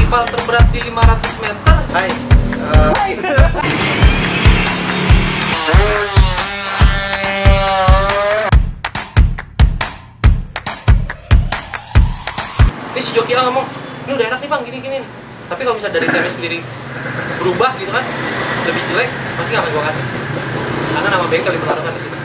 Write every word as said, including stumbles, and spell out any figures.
festival terberat di lima ratus meter. Hai. Uh... Ini si Joki A ngomong, ini udah enak nih bang, gini-gini nih. Tapi kalau misalnya dari T V sendiri berubah gitu kan, lebih jelek, pasti nggak akan gue kasih. Karena nama bengkel dipertaruhkan di situ.